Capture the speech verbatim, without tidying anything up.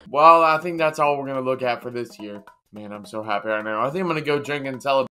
Well, I think that's all we're going to look at for this year. Man, I'm so happy right now. I think I'm going to go drink and celebrate.